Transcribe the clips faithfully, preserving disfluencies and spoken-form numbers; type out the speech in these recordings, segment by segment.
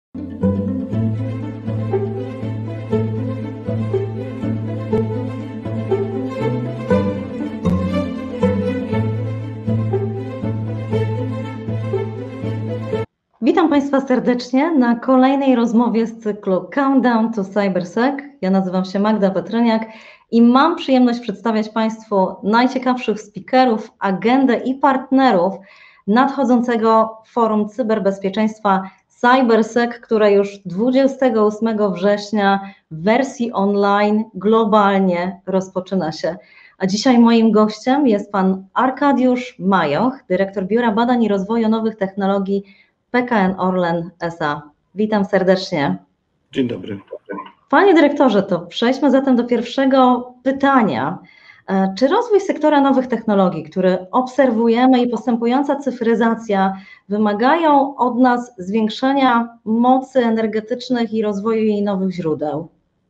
Witam Państwa serdecznie na kolejnej rozmowie z cyklu Countdown to CyberSec. Ja nazywam się Magda Petryniak i mam przyjemność przedstawiać Państwu najciekawszych speakerów, agendę i partnerów nadchodzącego Forum Cyberbezpieczeństwa CyberSec, które już dwudziestego ósmego września w wersji online globalnie rozpoczyna się. A dzisiaj moim gościem jest Pan Arkadiusz Majoch, dyrektor Biura Badań i Rozwoju Nowych Technologii P K N Orlen S A. Witam serdecznie. Dzień dobry. Panie dyrektorze, to przejdźmy zatem do pierwszego pytania. Czy rozwój sektora nowych technologii, który obserwujemy, i postępująca cyfryzacja wymagają od nas zwiększenia mocy energetycznych i rozwoju jej nowych źródeł?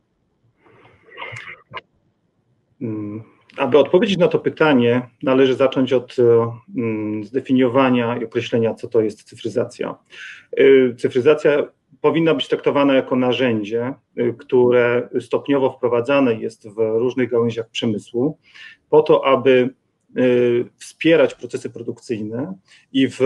Hmm. Aby odpowiedzieć na to pytanie, należy zacząć od zdefiniowania i określenia, co to jest cyfryzacja. Cyfryzacja powinna być traktowana jako narzędzie, które stopniowo wprowadzane jest w różnych gałęziach przemysłu, po to, aby wspierać procesy produkcyjne i w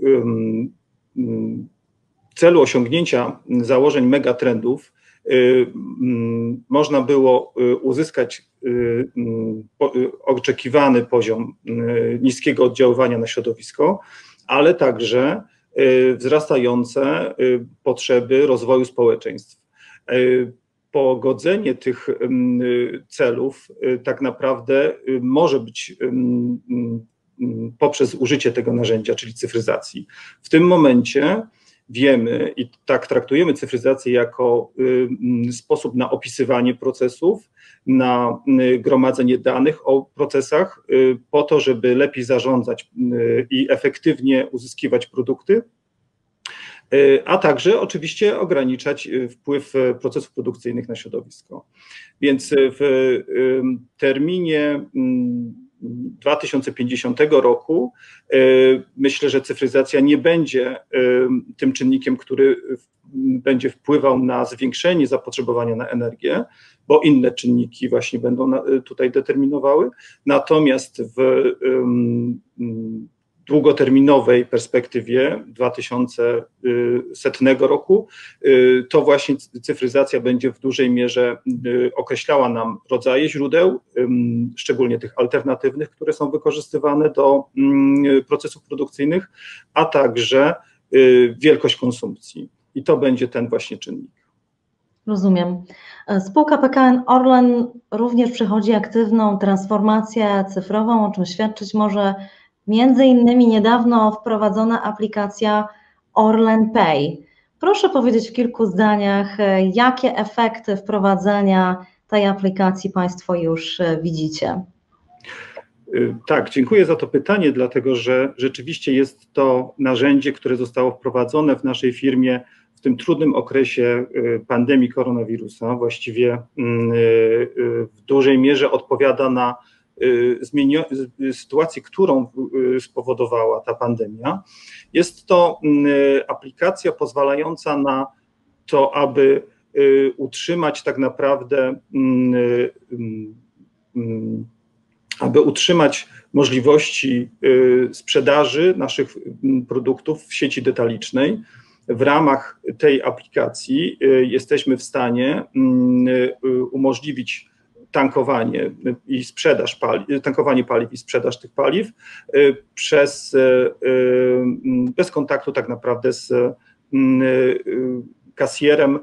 celu osiągnięcia założeń megatrendów można było uzyskać oczekiwany poziom niskiego oddziaływania na środowisko, ale także wzrastające potrzeby rozwoju społeczeństw. Pogodzenie tych celów tak naprawdę może być poprzez użycie tego narzędzia, czyli cyfryzacji. W tym momencie wiemy i tak traktujemy cyfryzację jako sposób na opisywanie procesów, na gromadzenie danych o procesach po to, żeby lepiej zarządzać i efektywnie uzyskiwać produkty, a także oczywiście ograniczać wpływ procesów produkcyjnych na środowisko. Więc w terminie dwa tysiące pięćdziesiątego roku myślę, że cyfryzacja nie będzie tym czynnikiem, który będzie wpływał na zwiększenie zapotrzebowania na energię, bo inne czynniki właśnie będą tutaj determinowały. Natomiast w długoterminowej perspektywie dwa tysiące setnego roku to właśnie cyfryzacja będzie w dużej mierze określała nam rodzaje źródeł, szczególnie tych alternatywnych, które są wykorzystywane do procesów produkcyjnych, a także wielkość konsumpcji. I to będzie ten właśnie czynnik. Rozumiem. Spółka P K N Orlen również przechodzi aktywną transformację cyfrową, o czym świadczyć może między innymi niedawno wprowadzona aplikacja Orlen Pay. Proszę powiedzieć w kilku zdaniach, jakie efekty wprowadzenia tej aplikacji Państwo już widzicie? Tak, dziękuję za to pytanie, dlatego że rzeczywiście jest to narzędzie, które zostało wprowadzone w naszej firmie w tym trudnym okresie pandemii koronawirusa. Właściwie w dużej mierze odpowiada na sytuację, którą spowodowała ta pandemia. Jest to aplikacja pozwalająca na to, aby utrzymać tak naprawdę, aby utrzymać możliwości sprzedaży naszych produktów w sieci detalicznej. W ramach tej aplikacji jesteśmy w stanie umożliwić tankowanie i sprzedaż paliw, tankowanie paliw i sprzedaż tych paliw przez, bez kontaktu tak naprawdę z kasjerem.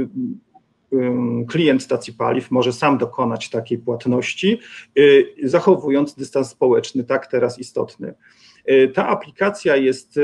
Klient stacji paliw może sam dokonać takiej płatności, zachowując dystans społeczny, tak teraz istotny. Ta aplikacja jest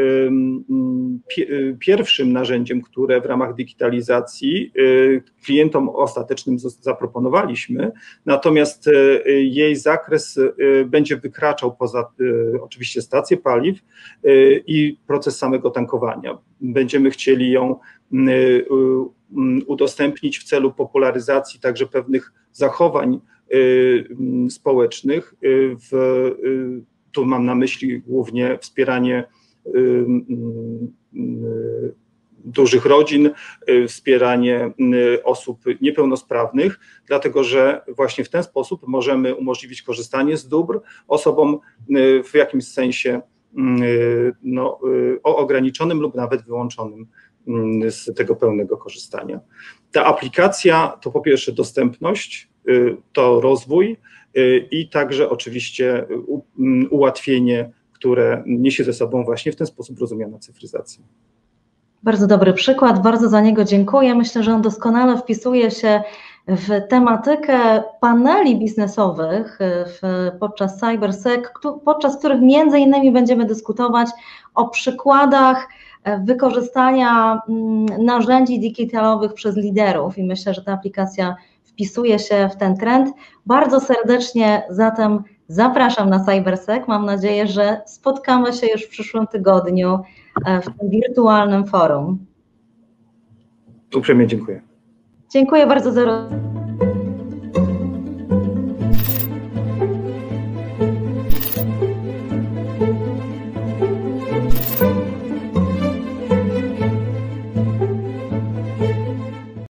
pierwszym narzędziem, które w ramach digitalizacji klientom ostatecznym zaproponowaliśmy, natomiast jej zakres będzie wykraczał poza oczywiście stacje paliw i proces samego tankowania. Będziemy chcieli ją udostępnić w celu popularyzacji także pewnych zachowań społecznych. W, tu mam na myśli głównie wspieranie dużych rodzin, wspieranie osób niepełnosprawnych, dlatego że właśnie w ten sposób możemy umożliwić korzystanie z dóbr osobom w jakimś sensie no, o ograniczonym lub nawet wyłączonym z tego pełnego korzystania. Ta aplikacja to po pierwsze dostępność, to rozwój i także oczywiście ułatwienie, które niesie ze sobą właśnie w ten sposób rozumiana cyfryzacja. Bardzo dobry przykład, bardzo za niego dziękuję. Myślę, że on doskonale wpisuje się w tematykę paneli biznesowych w, podczas CyberSec, podczas których między innymi będziemy dyskutować o przykładach wykorzystania narzędzi digitalowych przez liderów i myślę, że ta aplikacja wpisuje się w ten trend. Bardzo serdecznie zatem zapraszam na CyberSec. Mam nadzieję, że spotkamy się już w przyszłym tygodniu w tym wirtualnym forum. Uprzejmie dziękuję. Dziękuję bardzo za rozmowę.